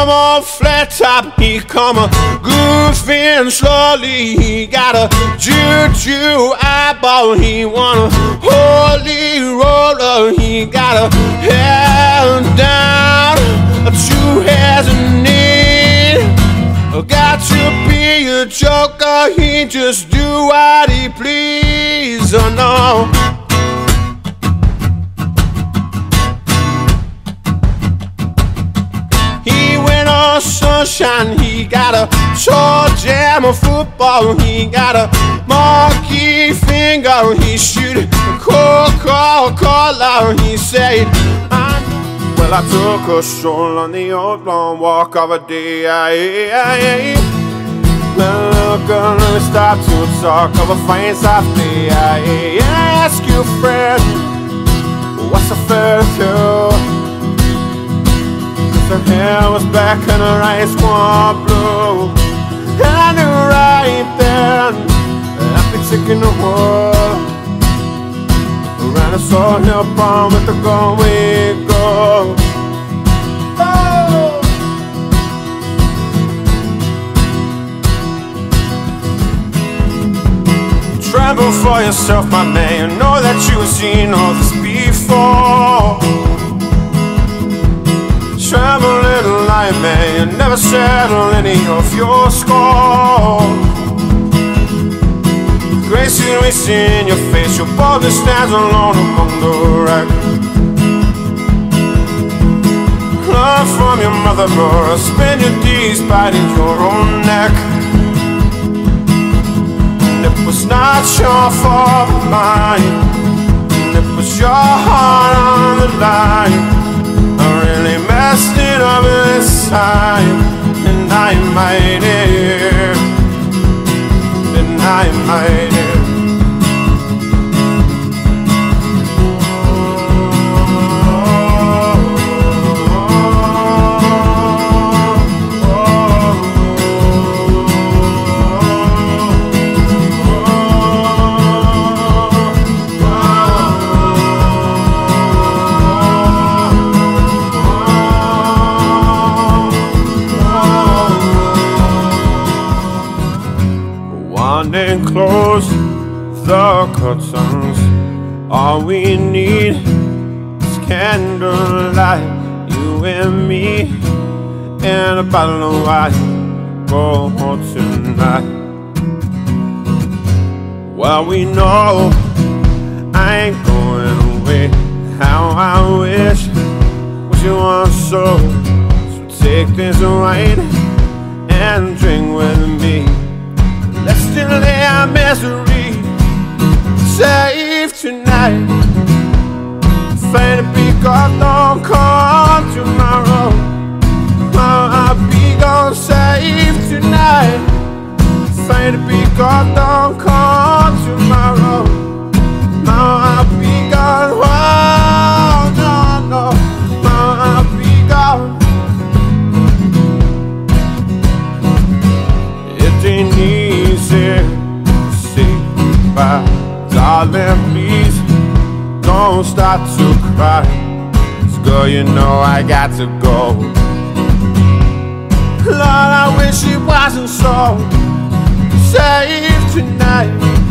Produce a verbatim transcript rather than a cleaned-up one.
come on flat top, he come a goofing slowly. He got a juju eyeball, he want a holy roller. He got a hand down, two hands in need. Got to be a joker, he just do what he please. Oh no. He went on sunshine, he got a tall jam of football. He got a monkey finger, he shoot a Coca-Cola. He said, well, I took a stroll on the old blonde walk of a day. I, I, I. Well, look, girl, let me stop to talk of a fine soft day. I, I ask you, friend, what's the first you? Cause her hair was black and her eyes were blue. And I knew right then I'd be taking the world around a sore hill palm with the Galway go. Oh! Tremble for yourself, my man. You know that you have seen all this before. Tremble, little lion man. You never settle any of your score. Grace is wasting in your face. Your boldness stands alone among the wreck. Learn from your mother, or spend your days biting your own neck. And it was not your fault, mine. And it was your heart on the line. I really messed it up this time, and I might have. And I might have. And close the curtains. All we need is candlelight, you and me, and a bottle of wine. Go home tonight. Well, we know I ain't going away. How I wish what you want so. So take this wine and drink with me. Let's delay our misery, save tonight. Faint to be gone, don't come tomorrow. I'll be gone, save tonight. Faint to be gone, don't come tomorrow. I'll be gone, oh, no, no. I'll be gone. It ain't easy to say goodbye, darling, please don't start to cry. 'Cause girl, you know I got to go. Lord, I wish it wasn't so. Save tonight.